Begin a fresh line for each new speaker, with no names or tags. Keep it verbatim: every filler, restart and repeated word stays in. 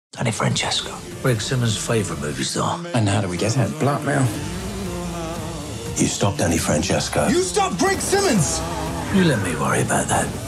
Danny Francesco. Greg Simmons' favourite movie star.
And how do we get her? Blackmail?
You stop Danny Francesco.
You stop Greg Simmons!
You let me worry about that.